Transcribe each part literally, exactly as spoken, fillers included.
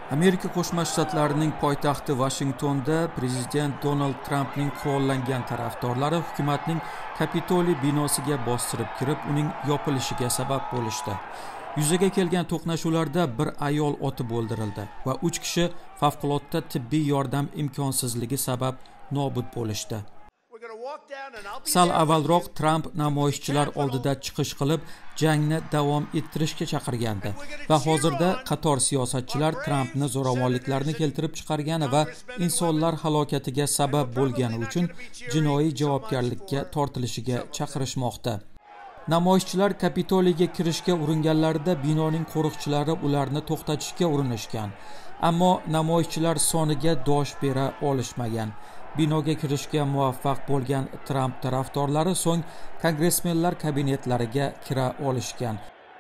Amerika Qo'shma Shtatlarining poytaxti Vashingtonda prezident Donald Trampning qurollangan tarafdorlari hukumatning Kapitoliy binosiga bostirib kirib, uning yopilishiga sabab bo'lishdi. Yuzaga kelgan to'qnashuvlarda bir ayol otib o'ldirildi va uch kishi favqulodda tibbiy yordam imkonsizligi sabab nobud bo'lishdi. Sal avvalroq Tramp namoyishchilar oldida chiqish qilib, jangni davom ettirishga chaqirgandi va hozirda qator siyosatchilar Trampni zo'ravonliklarni keltirib chiqargani va insonlar halokatiga sabab bo'lgani uchun jinoiy javobgarlikka tortilishiga chaqirishmoqda. Namoyishchilar Kapitoliyga kirishga uringanlarida binoning qo'riqchilari ularni to'xtatishga urinishgan, ammo namoyishchilar soniga dosh bera olishmagan. Binoga kirishga muvaffaq bo'lgan Tramp tarafdorlari so'ng kongressmenlar kabinetlariga kira olishgan.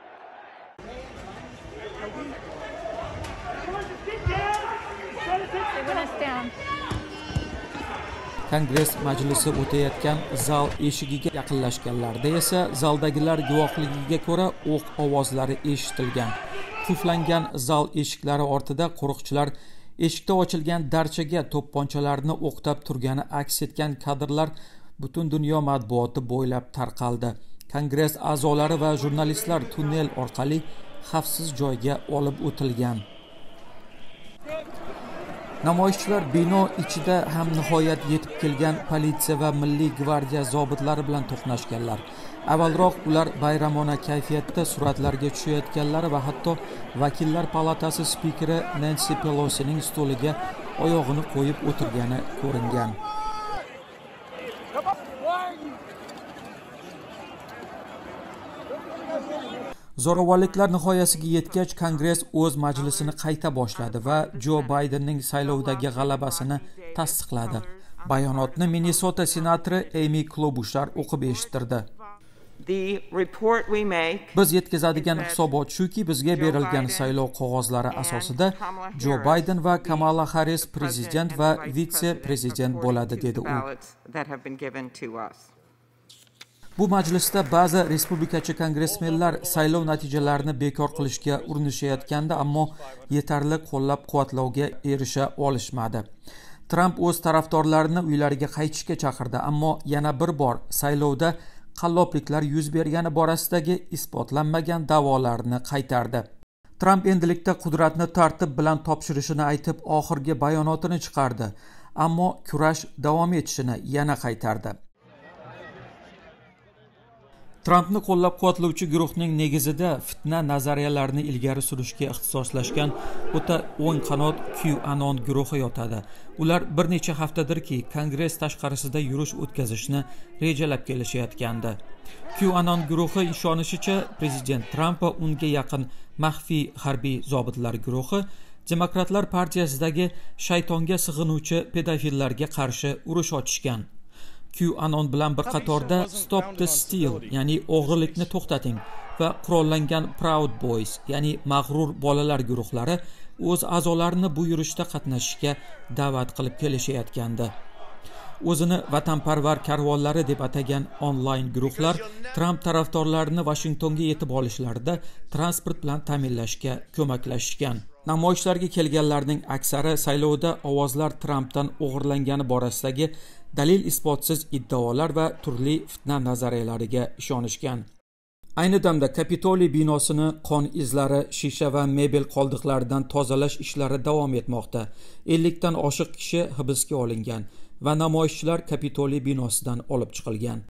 Kongress majlisi o'tayotgan zal eshigiga yaqinlashganlarda esa zaldagilar guvohligiga ko'ra o'q ovozlari eshitilgan. Qulflangan zal eshiklari ortida qo'riqchilar eshikda ochilgan darchaga to'pponchalarni o'qtab turgani aks etgan kadrlar butun dunyo matbuoti bo'ylab tarqaldi. Kongress a'zolari va jurnalistlar tunnel orqali xavfsiz joyga olib o'tilgan. Namoyishchilar bino ichida ham nihoyat yetib kelgan politsiya va milliy gvardiya zobitlari bilan to'qnashganlar. Avvalroq ular bayramona kayfiyatda suratlarga tushayotganlari va hatto vakillar palatasi spikeri Nancy Pelosining stoliga oyog'ini qo'yib o'tirgani ko'ringan. Zo'ravonliklar nihoyasiga yetgach, Kongress o'z majlisini qayta boshladi va Jo Baydenning saylovdagi g'alabasini tasdiqladi. Bayonotni Minnesota senatori Amy Klobuchar o'qib eshittirdi. Biz yetkazadigan hisobot shuki, bizga berilgan saylov qog'ozlari asosida Jo Bayden va Kamala Harris prezident va vitse-prezident bo'ladi, dedi u. Bu majlisda ba'zi respublikachi kongressmenlar saylov natijalarini bekor qilishga urinishayotganda, ammo yetarli qo'llab-quvvatlovga erisha olishmadi. Tramp o'z tarafdorlarini uylariga qaytishga chaqirdi, ammo yana bir bor saylovda qallobliklar yuz bergani borasidagi isbotlanmagan da'volarni qaytardi. Tramp endilikda qudratni tartib bilan topshirishini aytib, oxirgi bayonotini chiqardi, ammo kurash davom etishini yana qaytardi. Trampni qo'llab-quvvatlovchi guruhning negizida fitna nazariyalarini ilgari surishga ixtisoslashgan o'ta o'ng qanot QAnon guruhi yotadi. Ular bir necha haftadirki Kongress tashqarisida yurish o'tkazishni rejalab kelishayotgandi. QAnon guruhi ishonishicha, prezident Tramp va unga yaqin maxfiy harbiy zobitlar guruhi Demokratlar partiyasidagi shaytonga sig'inuvchi pedofillarga qarshi urush ochishgan. QAnon bilan bir qatorda Stop the Steal, ya'ni o'g'rilikni to'xtating va qurollangan Proud Boys, ya'ni mag'rur bolalar guruhlari o'z a'zolarini bu yurishda qatnashishga da'vat qilib kelishayotgandi. O'zini vatanparvar karvonlari deb atagan onlayn guruhlar Tramp tarafdorlarini Vashingtonga yetib olishlarida transport bilan ta'minlashga ko'maklashishgan. Namoyishlarga kelganlarning aksari saylovda ovozlar Trampdan o'g'irlangani borasidagi dalil isbotsiz iddaolar va turli fitna nazariyalariga ishonishgan. Ayni damda Kapitoliy binosini qon izlari, shisha va mebel qoldiqlaridan tozalash ishlari davom etmoqda. ellik dan oshiq kishi hibsga olingan va namoyishchilar Kapitoliy binosidan olib chiqilgan.